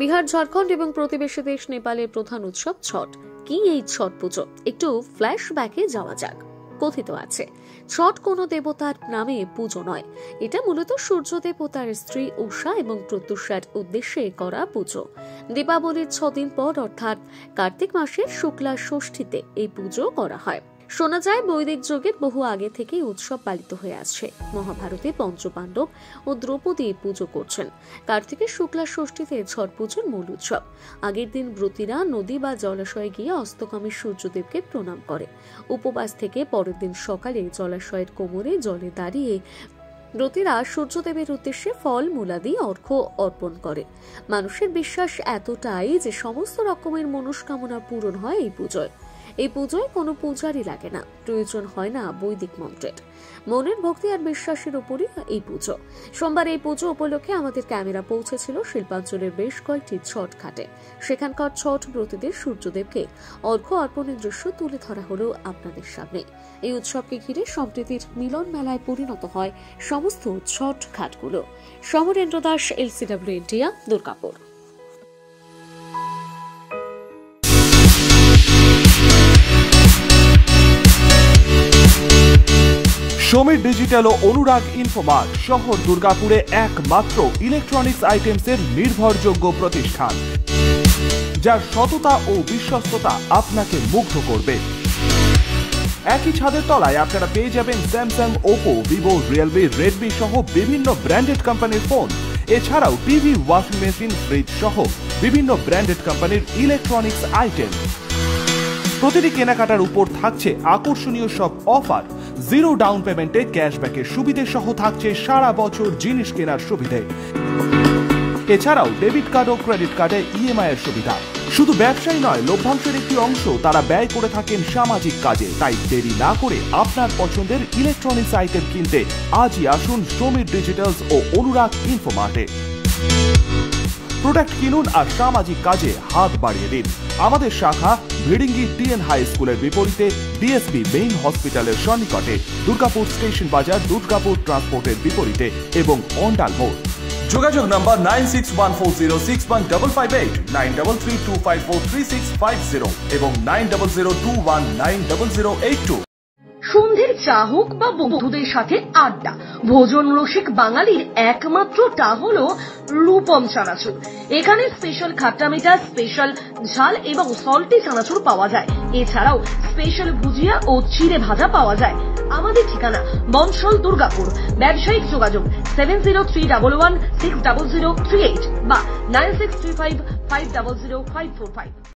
বিহার, ঝাড়খণ্ড এবং প্রতিবেশী দেশ নেপালের প্রধান উৎসব ছট। কি এই ছট পুজো? একটু ফ্ল্যাশব্যাকে যাওয়া যাক। কথিত আছে, ছট কোনো দেবতার নামে পুজো নয়, এটা মূলত সূর্য দেবতার স্ত্রী উষা এবং প্রত্যুষার উদ্দেশ্যে করা পুজো। দীপাবলির 6 দিন পর অর্থাৎ কার্তিক মাসের শুক্লা ষষ্ঠীতে এই পুজো করা হয়। শোনা যায় বৈদিক যুগের বহু আগে থেকেই উৎসব পালিত হয়ে আসছে। মহাভারতে পঞ্চপাণ্ডব ও দ্রৌপদী পুজো করছেন। কার্তিকের শুক্লা ষষ্ঠীতে ছট পুজোর মূল উৎসব। আগের দিন ব্রতীরা নদী বা জলাশয়ে গিয়ে অস্তকামী সূর্যদেবকে প্রণাম করে। উপবাস থেকে পরের দিন সকালে জলাশয়ের কোমরে জলে দাঁড়িয়ে ব্রতীরা সূর্যদেবের উদ্দেশ্যে ফল মূলাদি অর্ঘ্য অর্পণ করে। মানুষের বিশ্বাস এতটাই যে সমস্ত রকমের মনস্কামনা পূরণ হয় এই পুজোয়। এই পুজোয় কোনো পূজারই লাগে না, প্রয়োজন হয় না বৈদিক মন্ত্রের। মনের ভক্তি আর বিশ্বাসের উপরই এই পুজো। সোমবার এই পুজো উপলক্ষে আমাদের ক্যামেরা পৌঁছেছিল শিল্পাঞ্চলের বেশ কয়েকটি ছট ঘাটে। সেখানকার ছট ব্রতীদের সূর্যদেবকে অর্ঘ্য অর্পণের দৃশ্য তুলে ধরা হলো আপনাদের সামনে। এই উৎসবকে ঘিরে সম্প্রীতির মিলন মেলায় পরিণত হয় সমস্ত ছট ঘাটগুলো। Samarendra Das, LCW India, Durgapur. Samir digital ও অনুরাগ ইনফোমার্ট শহর দুর্গাপুরে একমাত্র ইলেকট্রনিক্স আইটেমসের নির্ভরযোগ্য প্রতিষ্ঠান, যার সততা ও বিশ্বস্ততা আপনাকে মুগ্ধ করবে। একই ছাদের তলায় আপনারা পেয়ে যাবেন Samsung, Oppo, Vivo, Realme, Redmi সহ বিভিন্ন ব্র্যান্ডেড কোম্পানির ফোন। এছাড়াও টিভি, ওয়াশিং মেশিন, ফ্রিজ সহ বিভিন্ন ব্র্যান্ডেড কোম্পানির ইলেকট্রনিক্স আইটেম। প্রতিটি কেনাকাটার উপর থাকছে আকর্ষণীয় সব অফার। জিরো ডাউন পেমেন্টে ক্যাশব্যাকের সুবিধে সহ থাকছে সারা বছর জিনিস কেনার সুবিধে। এছাড়াও ডেবিট কার্ড ও ক্রেডিট কার্ডে EMI এর সুবিধা। শুধু ব্যবসায়ী নয়, লভ্যাংশের একটি অংশ তারা ব্যয় করে থাকেন সামাজিক কাজে। তাই দেরি না করে আপনার পছন্দের ইলেকট্রনিক্স আইটেম কিনতে আজই আসুন সমীর ডিজিটালস ও অনুরাগ ইনফোমার্টে। প্রোডাক্ট কিনুন আর সামাজিক কাজে হাত বাড়িয়ে দিন। আমাদের শাখা ভিড়িঙ্গি TN হাই স্কুলের বিপরীতে DSB মেইন হসপিটালের সন্নিকটে, দুর্গাপুর স্টেশন বাজার, দুর্গাপুর ট্রান্সপোর্টের বিপরীতে এবং অন্ডাল মোড়। যোগাযোগ নাম্বার 9614061558, 9332543650 এবং 9002190082। সন্ধ্যের চা হোক বা বন্ধুদের সাথে আড্ডা, ভোজন রসিক বাঙালির একমাত্র টা হলো রূপম চানাচুর। এখানে স্পেশাল খাট্টা মিঠা, স্পেশাল ঝাল এবং সল্টি চানাচুর পাওয়া যায়। এছাড়াও স্পেশাল ভুজিয়া ও চিড়ে ভাজা পাওয়া যায়। আমাদের ঠিকানা বনশল, দুর্গাপুর। ব্যবসায়িক যোগাযোগ 7031160038 বা 9635500545।